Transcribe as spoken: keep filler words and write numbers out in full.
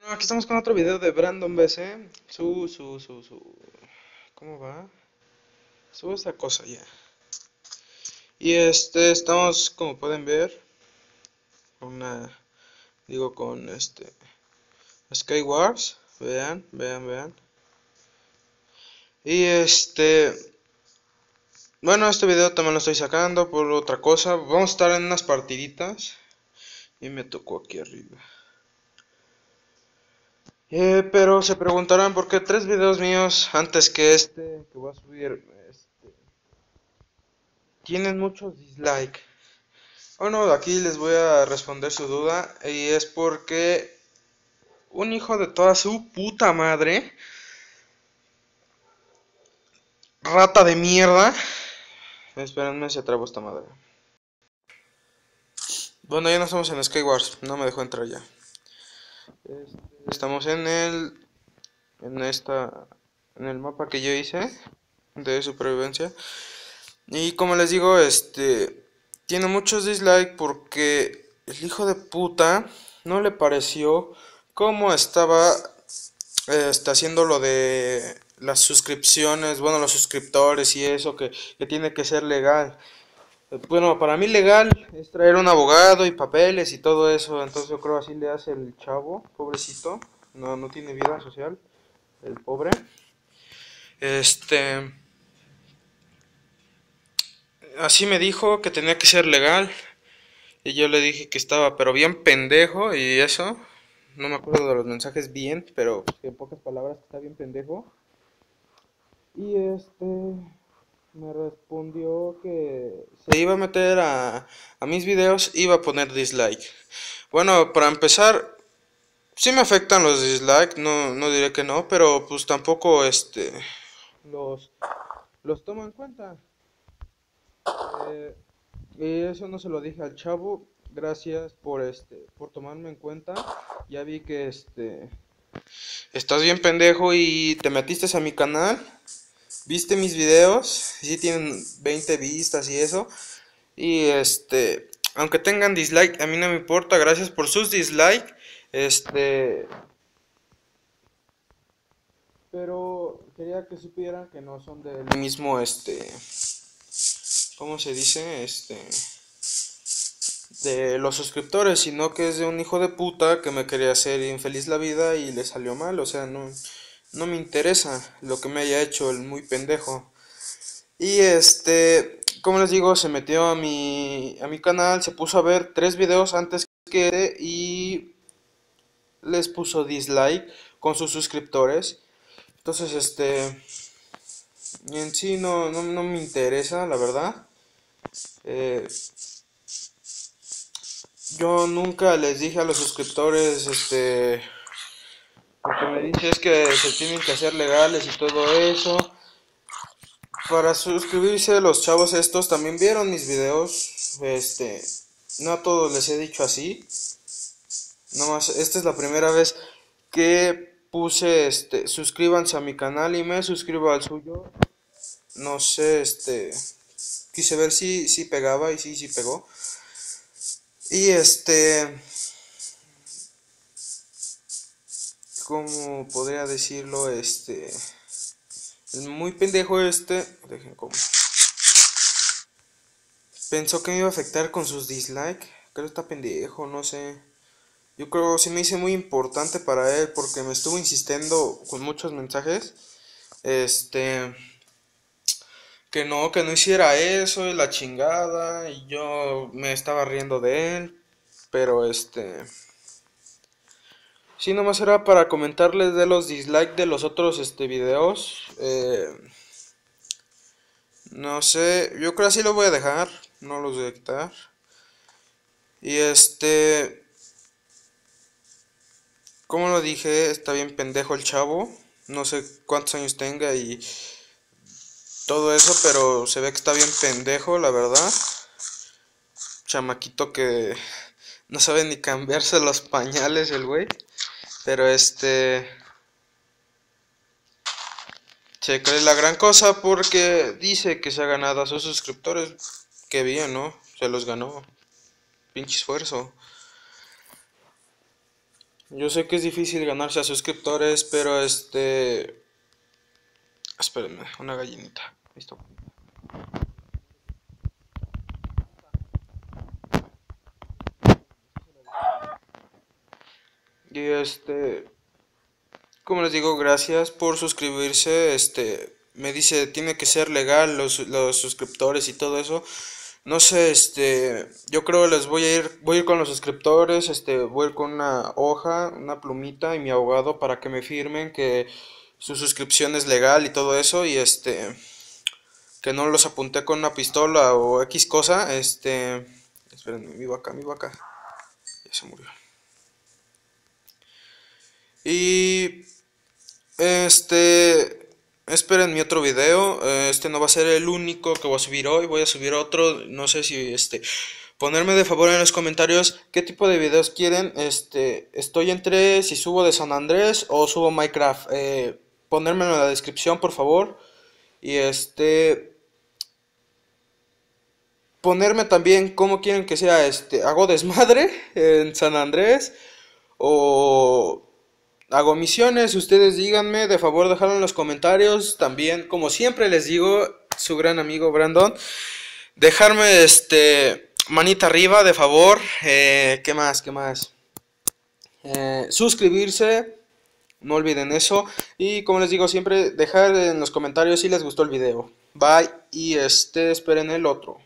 Aquí estamos con otro video de Brandon B C. Su, su, su, su. ¿Cómo va? Su esa cosa ya. Y este, estamos, como pueden ver, con una, digo, con este, Skywars. Vean, vean, vean. Y este, bueno, este video también lo estoy sacando por otra cosa. Vamos a estar en unas partiditas. Y me tocó aquí arriba. Eh, pero se preguntarán por qué tres videos míos antes que este que voy a subir este, tienen muchos dislikes. Bueno, aquí les voy a responder su duda y es porque un hijo de toda su puta madre, rata de mierda. Espérenme, se trabó esta madre. Bueno, ya no estamos en Skywars, no me dejó entrar ya. Estamos en el en esta en el mapa que yo hice de supervivencia. Y como les digo, este tiene muchos dislikes porque el hijo de puta no le pareció cómo estaba eh, está haciendo lo de las suscripciones, bueno, los suscriptores y eso que, que tiene que ser legal. Eh, Bueno, para mí legal es traer un abogado y papeles y todo eso, entonces yo creo así le hace el chavo, pobrecito, no, no tiene vida social, el pobre. Este, así me dijo que tenía que ser legal y yo le dije que estaba pero bien pendejo y eso. No me acuerdo de los mensajes bien, pero en pocas palabras que está bien pendejo. Y este me respondió que se iba a meter a, a mis videos, iba a poner dislike. Bueno, para empezar, sí me afectan los dislikes, no, no diré que no, pero pues tampoco este los, los tomo en cuenta. Eh, y eso no se lo dije al chavo. Gracias por este por tomarme en cuenta. Ya vi que este estás bien pendejo y te metiste a mi canal. Viste mis videos, sí tienen veinte vistas y eso. Y este, aunque tengan dislike, a mí no me importa, gracias por sus dislikes. Este, pero quería que supieran que no son del mismo, este, ¿cómo se dice? Este, de los suscriptores, sino que es de un hijo de puta que me quería hacer infeliz la vida y le salió mal, o sea, no, no me interesa lo que me haya hecho el muy pendejo. Y este, como les digo, se metió a mi, a mi canal, se puso a ver tres videos antes que y les puso dislike con sus suscriptores. Entonces, este, en sí no, no, no me interesa, la verdad. Eh, yo nunca les dije a los suscriptores, este, porque me dice es que se tienen que hacer legales y todo eso. Para suscribirse, los chavos estos también vieron mis videos. Este, no a todos les he dicho así. Nomás, esta es la primera vez que puse, este, suscríbanse a mi canal y me suscribo al suyo. No sé, este, quise ver si, si pegaba y sí, sí pegó. Y este, ¿cómo podría decirlo? Este, el muy pendejo este, dejen como, pensó que me iba a afectar con sus dislikes. Creo que está pendejo, no sé. Yo creo que sí me hice muy importante para él porque me estuvo insistiendo con muchos mensajes. Este, que no, que no hiciera eso y la chingada. Y yo me estaba riendo de él. Pero este, sí, nomás era para comentarles de los dislikes de los otros este videos. Eh, no sé, yo creo que así lo voy a dejar. No los voy a quitar. Y este, como lo dije, está bien pendejo el chavo. No sé cuántos años tenga y todo eso, pero se ve que está bien pendejo, la verdad. Chamaquito que no sabe ni cambiarse los pañales el güey. Pero este se cree la gran cosa porque dice que se ha ganado a sus suscriptores. Qué bien, ¿no? Se los ganó. Pinche esfuerzo. Yo sé que es difícil ganarse a suscriptores, pero este... Espérenme, una gallinita. Listo. Y este... Como les digo, gracias por suscribirse. Este... Me dice, tiene que ser legal los, los suscriptores y todo eso. No sé, este, yo creo les voy a ir, voy a ir con los suscriptores, este, voy a ir con una hoja, una plumita y mi abogado para que me firmen que su suscripción es legal y todo eso y este, que no los apunté con una pistola o X cosa, este, esperen, mi vaca, mi vaca, ya se murió. Y este, esperen mi otro video. eh, Este no va a ser el único que voy a subir hoy. Voy a subir otro. No sé si este. Ponerme de favor en los comentarios qué tipo de videos quieren. Este, estoy entre si subo de San Andrés o subo Minecraft. Eh, ponérmelo en la descripción, por favor. Y este, ponerme también cómo quieren que sea. Este, hago desmadre en San Andrés o hago misiones. Ustedes díganme, de favor, dejarlo en los comentarios. También, como siempre les digo, su gran amigo Brandon, dejarme este manita arriba, de favor. Eh, ¿qué más? ¿Qué más? Eh, suscribirse, no olviden eso. Y como les digo siempre, dejar en los comentarios si les gustó el video. Bye y este esperen el otro.